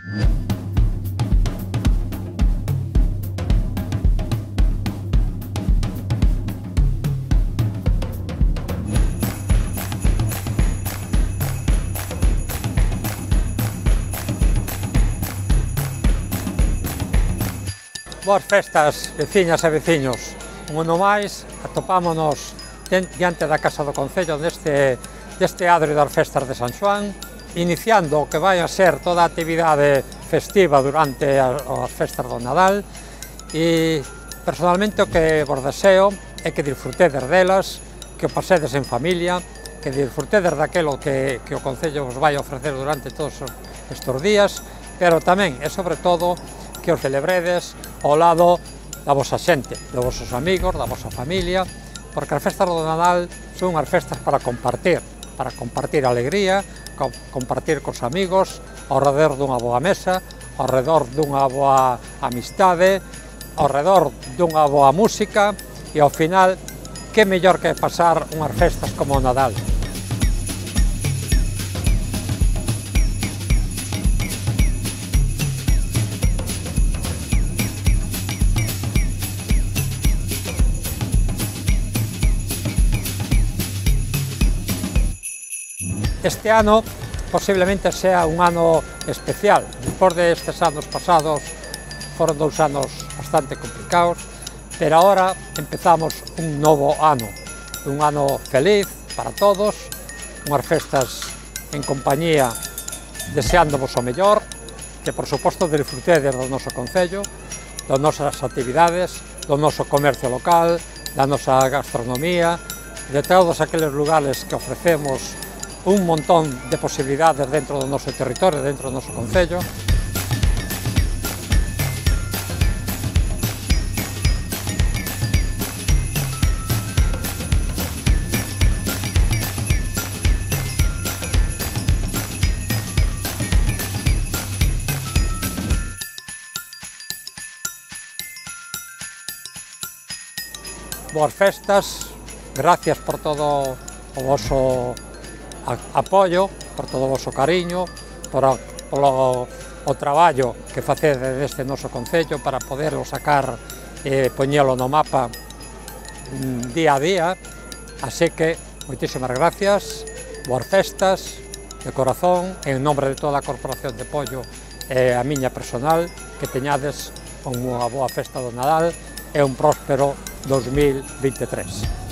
Boas festas, veciñas e veciños. Un ano máis, atopámonos diante da Casa do Concello deste adro das festas de San Xoán, iniciando o que vai a ser toda a actividade festiva durante as festas do Nadal, e personalmente o que vos deseo é que disfrutedes delas, que o pasedes en familia, que disfrutedes daquelo que o Concello vos vai ofrecer durante todos estes días, pero tamén e sobre todo que os celebredes ao lado da vosa xente, dos vosos amigos, da vosa familia, porque as festas do Nadal son unhas festas para compartir alegría, compartir cos amigos, ao redor dunha boa mesa, ao redor dunha boa amistade, ao redor dunha boa música, e ao final, que mellor que pasar unhas festas como o Nadal. Este ano posiblemente sea un ano especial. Despois destes anos pasados foron 2 anos bastante complicados, pero agora empezamos un novo ano feliz para todos, unhas festas en compañía deseándovos o mellor, que por suposto disfrutedes do noso Concello, das nosas actividades, do noso comercio local, da nosa gastronomía, de todos aqueles lugares que ofrecemos un montón de posibilidades dentro do noso territorio, dentro do noso Concello. Boas festas, gracias por todo o voso apoio, por todo o voso cariño, polo traballo que facedes deste noso Concello para poderlo sacar e poñelo no mapa día a día. Así que, moitísimas gracias, boas festas, de corazón, en nombre de toda a Corporación de Pollo e a miña personal, que teñades unha boa festa do Nadal e un próspero 2023.